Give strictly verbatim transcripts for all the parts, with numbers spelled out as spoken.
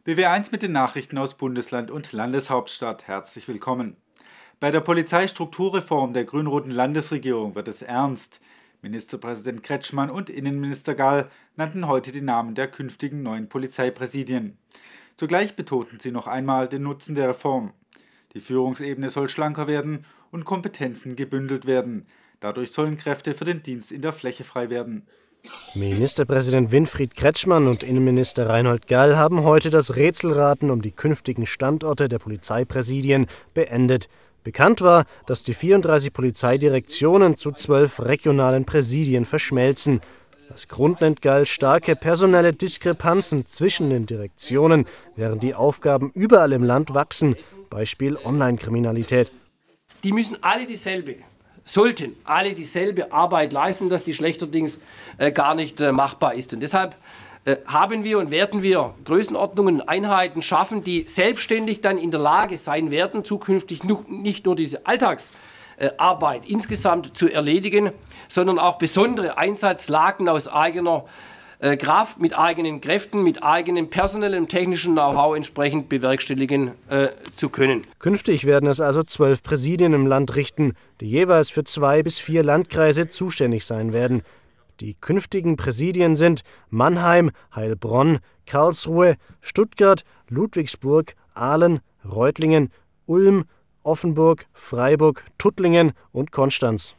B W eins mit den Nachrichten aus Bundesland und Landeshauptstadt. Herzlich willkommen. Bei der Polizeistrukturreform der grün-roten Landesregierung wird es ernst. Ministerpräsident Kretschmann und Innenminister Gall nannten heute die Namen der künftigen neuen Polizeipräsidien. Zugleich betonten sie noch einmal den Nutzen der Reform. Die Führungsebene soll schlanker werden und Kompetenzen gebündelt werden. Dadurch sollen Kräfte für den Dienst in der Fläche frei werden. Ministerpräsident Winfried Kretschmann und Innenminister Reinhold Gall haben heute das Rätselraten um die künftigen Standorte der Polizeipräsidien beendet. Bekannt war, dass die vierunddreißig Polizeidirektionen zu zwölf regionalen Präsidien verschmelzen. Das Grund nennt Gall starke personelle Diskrepanzen zwischen den Direktionen, während die Aufgaben überall im Land wachsen. Beispiel Online-Kriminalität. Die müssen alle dieselbe. sollten alle dieselbe Arbeit leisten, dass die schlechterdings äh, gar nicht äh, machbar ist. Und deshalb äh, haben wir und werden wir Größenordnungen, Einheiten schaffen, die selbstständig dann in der Lage sein werden, zukünftig nu nicht nur diese Alltagsarbeit äh, insgesamt zu erledigen, sondern auch besondere Einsatzlagen aus eigener Kraft, mit eigenen Kräften, mit eigenem personellem, technischen Know-how entsprechend bewerkstelligen äh, zu können. Künftig werden es also zwölf Präsidien im Land richten, die jeweils für zwei bis vier Landkreise zuständig sein werden. Die künftigen Präsidien sind Mannheim, Heilbronn, Karlsruhe, Stuttgart, Ludwigsburg, Aalen, Reutlingen, Ulm, Offenburg, Freiburg, Tuttlingen und Konstanz.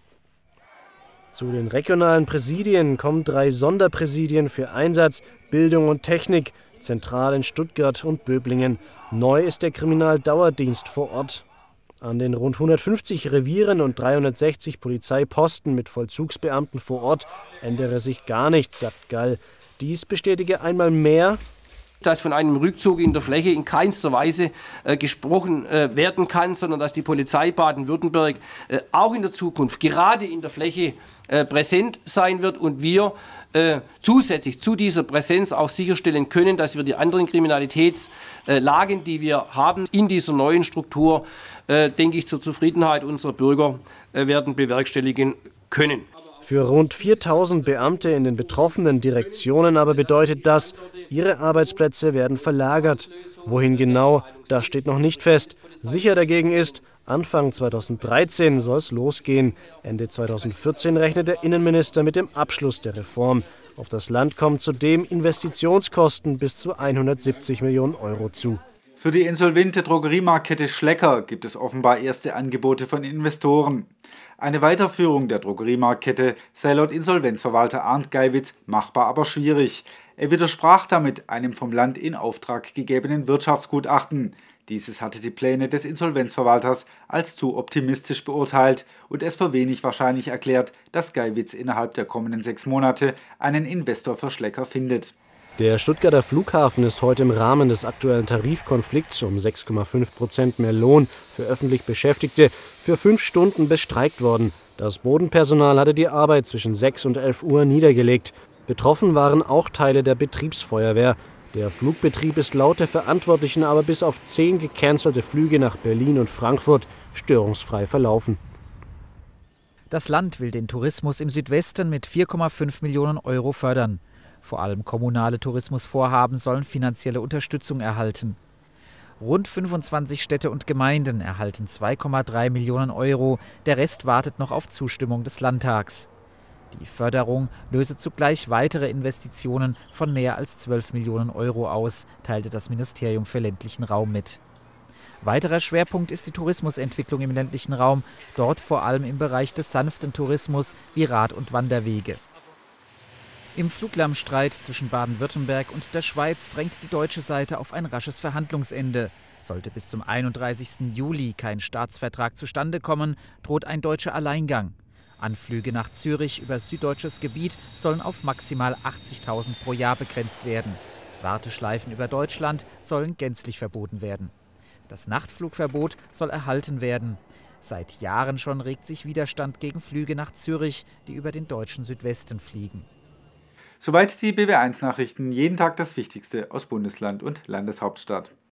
Zu den regionalen Präsidien kommen drei Sonderpräsidien für Einsatz, Bildung und Technik, zentral in Stuttgart und Böblingen. Neu ist der Kriminaldauerdienst vor Ort. An den rund hundertfünfzig Revieren und dreihundertsechzig Polizeiposten mit Vollzugsbeamten vor Ort ändere sich gar nichts, sagt Gall. Dies bestätige einmal mehr, dass von einem Rückzug in der Fläche in keinster Weise äh, gesprochen äh, werden kann, sondern dass die Polizei Baden-Württemberg äh, auch in der Zukunft gerade in der Fläche äh, präsent sein wird und wir äh, zusätzlich zu dieser Präsenz auch sicherstellen können, dass wir die anderen Kriminalitätslagen, äh, die wir haben in dieser neuen Struktur, äh, denke ich, zur Zufriedenheit unserer Bürger äh, werden bewerkstelligen können. Für rund viertausend Beamte in den betroffenen Direktionen aber bedeutet das, ihre Arbeitsplätze werden verlagert. Wohin genau, das steht noch nicht fest. Sicher dagegen ist, Anfang zweitausenddreizehn soll es losgehen. Ende zweitausendvierzehn rechnet der Innenminister mit dem Abschluss der Reform. Auf das Land kommen zudem Investitionskosten bis zu hundertsiebzig Millionen Euro zu. Für die insolvente Drogeriemarktkette Schlecker gibt es offenbar erste Angebote von Investoren. Eine Weiterführung der Drogeriemarktkette sei laut Insolvenzverwalter Arndt Geiwitz machbar, aber schwierig. Er widersprach damit einem vom Land in Auftrag gegebenen Wirtschaftsgutachten. Dieses hatte die Pläne des Insolvenzverwalters als zu optimistisch beurteilt und es für wenig wahrscheinlich erklärt, dass Geiwitz innerhalb der kommenden sechs Monate einen Investor für Schlecker findet. Der Stuttgarter Flughafen ist heute im Rahmen des aktuellen Tarifkonflikts um sechs Komma fünf Prozent mehr Lohn für öffentlich Beschäftigte für fünf Stunden bestreikt worden. Das Bodenpersonal hatte die Arbeit zwischen sechs und elf Uhr niedergelegt. Betroffen waren auch Teile der Betriebsfeuerwehr. Der Flugbetrieb ist laut der Verantwortlichen aber bis auf zehn gecancelte Flüge nach Berlin und Frankfurt störungsfrei verlaufen. Das Land will den Tourismus im Südwesten mit vier Komma fünf Millionen Euro fördern. Vor allem kommunale Tourismusvorhaben sollen finanzielle Unterstützung erhalten. Rund fünfundzwanzig Städte und Gemeinden erhalten zwei Komma drei Millionen Euro, der Rest wartet noch auf Zustimmung des Landtags. Die Förderung löse zugleich weitere Investitionen von mehr als zwölf Millionen Euro aus, teilte das Ministerium für ländlichen Raum mit. Weiterer Schwerpunkt ist die Tourismusentwicklung im ländlichen Raum, dort vor allem im Bereich des sanften Tourismus wie Rad- und Wanderwege. Im Fluglärmstreit zwischen Baden-Württemberg und der Schweiz drängt die deutsche Seite auf ein rasches Verhandlungsende. Sollte bis zum einunddreißigsten Juli kein Staatsvertrag zustande kommen, droht ein deutscher Alleingang. Anflüge nach Zürich über süddeutsches Gebiet sollen auf maximal achtzigtausend pro Jahr begrenzt werden. Warteschleifen über Deutschland sollen gänzlich verboten werden. Das Nachtflugverbot soll erhalten werden. Seit Jahren schon regt sich Widerstand gegen Flüge nach Zürich, die über den deutschen Südwesten fliegen. Soweit die B W eins Nachrichten, jeden Tag das Wichtigste aus Bundesland und Landeshauptstadt.